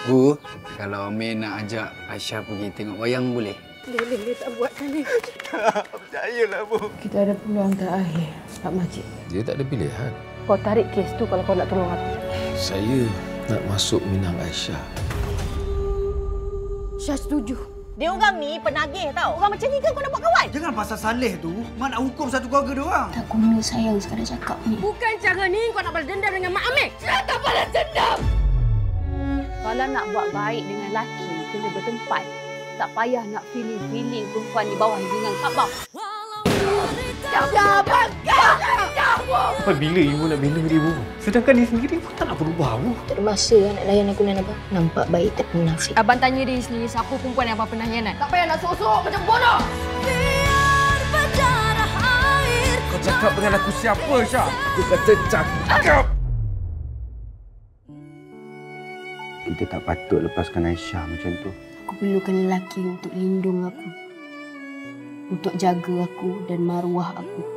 Bu, kalau Umi nak ajak Aisyah pergi tengok wayang boleh? Dia tak buatkan ni. Percayalah, Bu. Kita ada peluang terakhir, Pak Majid. Dia tak ada pilihan. Kau tarik kes tu kalau kau nak tolong aku. Saya nak masuk Minang Aisyah. Syah setuju. Dia orang ni penagih tau. Orang macam ni kan kau nak buat kawan? Jangan pasal Saleh tu, Mak nak hukum satu keluarga dia orang. Tak guna sayang sekadar cakap ni. Bukan cara ni kau nak balas dendam dengan Mak Amir. Saya tak balas dendam! Kalau nak buat baik dengan lelaki, kena bertempat. Tak payah nak feeling perempuan di bawah dengan Kaabah. Sampai bila ibu nak bela dia, Bu? Sedangkan dia sendiri pun tak nak berubah, Bu. Tak ada masa nak layan aku dan abang. Nampak baik tapi munafik. Abang tanya diri sendiri siapa perempuan yang abang pernah hianat. Tak payah nak sok-sok macam bodoh. Kau cakap dengan aku siapa, Syah? Aku kata cakap! Kita tak patut lepaskan Aisyah macam tu. Aku perlukan lelaki untuk lindung aku. Untuk jaga aku dan maruah aku.